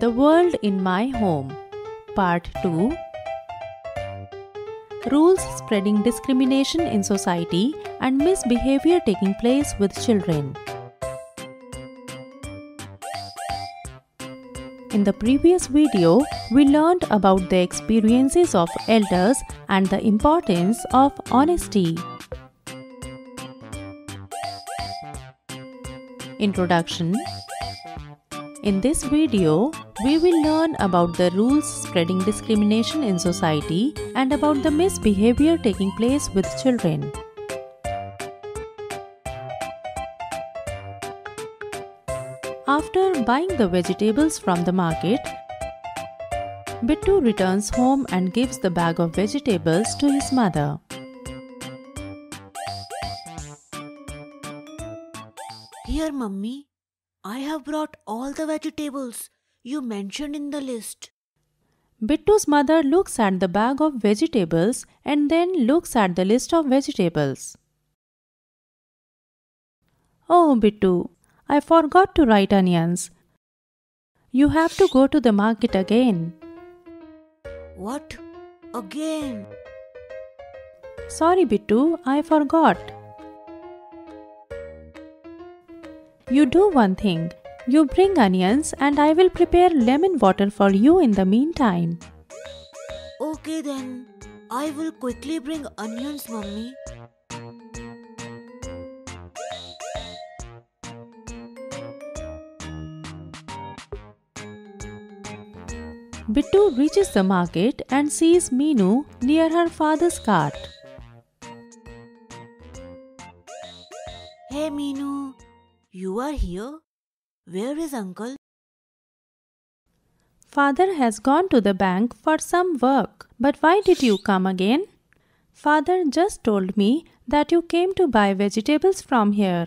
The World in My Home, Part 2. Rules spreading discrimination in society and misbehavior taking place with children. In the previous video, we learned about the experiences of elders and the importance of honesty. Introduction. In this video, we will learn about the rules spreading discrimination in society and about the misbehavior taking place with children. After buying the vegetables from the market, Bittu returns home and gives the bag of vegetables to his mother. Here, Mummy, I have brought all the vegetables you mentioned in the list. Bittu's mother looks at the bag of vegetables and then looks at the list of vegetables. Oh, Bittu, I forgot to write onions. You have to go to the market again. What? Again? Sorry, Bittu, I forgot. You do one thing. You bring onions and I will prepare lemon water for you in the meantime. Okay then. I will quickly bring onions, Mummy. Bittu reaches the market and sees Meenu near her father's cart. Hey Meenu, you are here? Where is Uncle? Father has gone to the bank for some work. But why did you come again? Father just told me that you came to buy vegetables from here.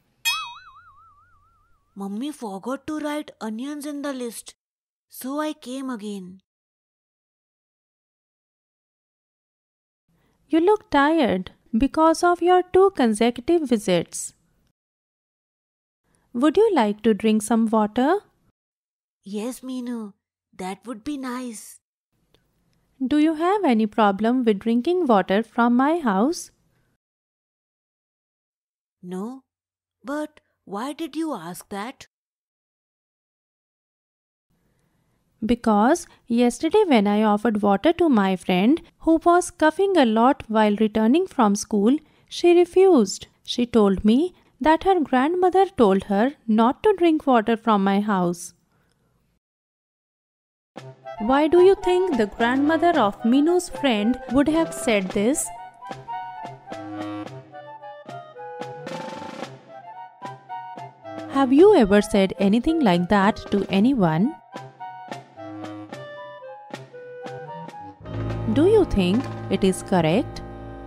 Mummy forgot to write onions in the list, so I came again. You look tired because of your 2 consecutive visits. Would you like to drink some water? Yes, Meenu, that would be nice. Do you have any problem with drinking water from my house? No, but why did you ask that? Because yesterday when I offered water to my friend who was coughing a lot while returning from school, she refused. She told me that her grandmother told her not to drink water from my house. Why do you think the grandmother of Meenu's friend would have said this? Have you ever said anything like that to anyone? Do you think it is correct?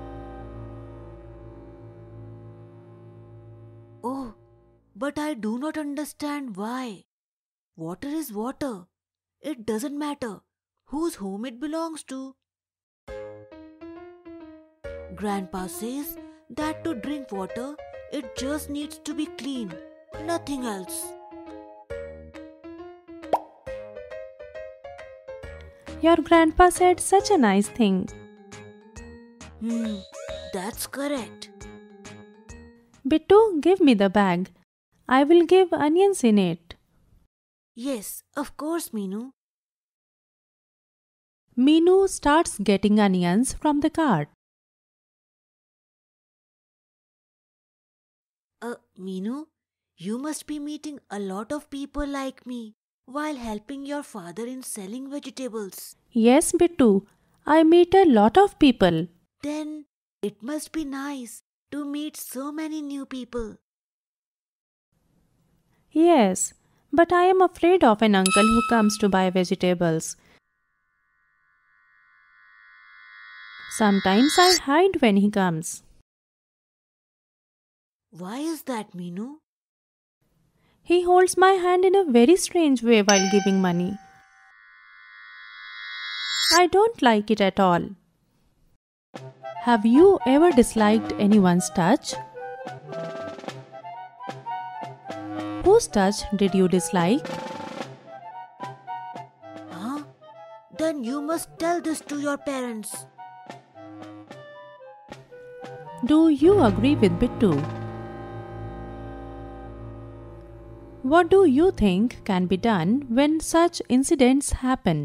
Oh, but I do not understand why. Water is water. It doesn't matter whose home it belongs to. Grandpa says that to drink water, it just needs to be clean, nothing else. Your grandpa said such a nice thing. That's correct. Bittu, give me the bag. I will give onions in it. Yes, of course, Meenu. Meenu starts getting onions from the cart. Meenu, you must be meeting a lot of people like me while helping your father in selling vegetables. Yes, Bittu, I meet a lot of people. Then it must be nice to meet so many new people. Yes, but I am afraid of an uncle who comes to buy vegetables. Sometimes I hide when he comes. Why is that, Meenu? He holds my hand in a very strange way while giving money. I don't like it at all. Have you ever disliked anyone's touch? Whose touch did you dislike? then you must tell this to your parents. Do you agree with Bittu? What do you think can be done when such incidents happen?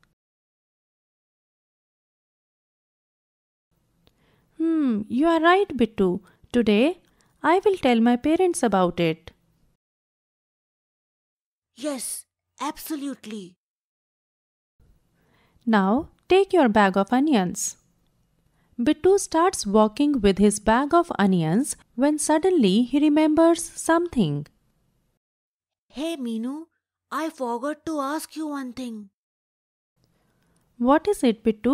You are right, Bittu. Today, I will tell my parents about it. Yes, absolutely. Now, take your bag of onions. Bittu starts walking with his bag of onions when suddenly he remembers something. Hey Meenu, I forgot to ask you one thing. What is it, Bittu?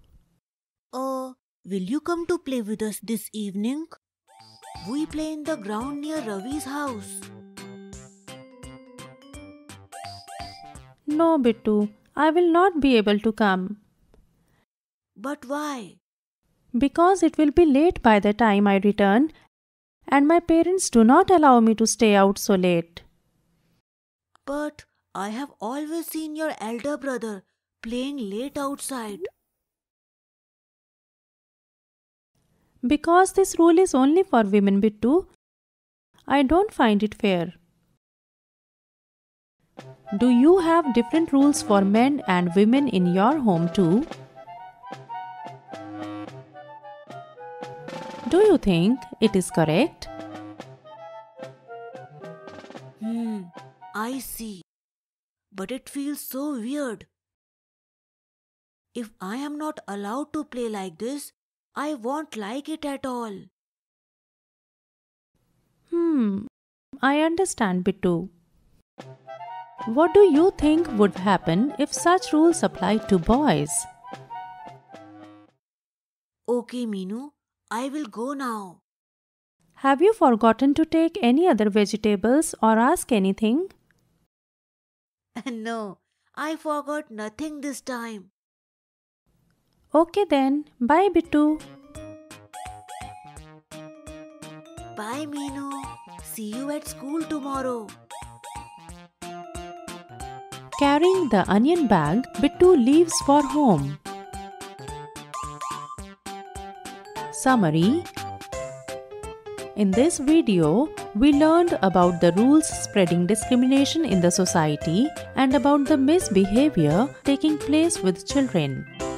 Will you come to play with us this evening? We play in the ground near Ravi's house. No, Bittu, I will not be able to come. But why? Because it will be late by the time I return, and my parents do not allow me to stay out so late. But I have always seen your elder brother playing late outside. Because this rule is only for women, Bittu, I don't find it fair. Do you have different rules for men and women in your home too? Do you think it is correct? I see. But it feels so weird. If I am not allowed to play like this, I won't like it at all. I understand, Bittu. What do you think would happen if such rules applied to boys? Okay, Meenu, I will go now. Have you forgotten to take any other vegetables or ask anything? No, I forgot nothing this time. Okay then, bye Bittu. Bye, Meenu. See you at school tomorrow. Carrying the onion bag, Bittu leaves for home. Summary. In this video, we learned about the rules spreading discrimination in the society and about the misbehavior taking place with children.